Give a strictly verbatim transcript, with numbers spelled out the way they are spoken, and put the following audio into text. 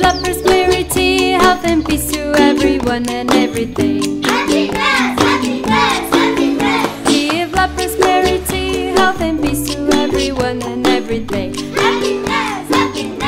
love, prosperity, health and peace to everyone and everything. Happiness, happiness, happiness. Give love, prosperity, health and peace to everyone and everything. Happiness, happiness.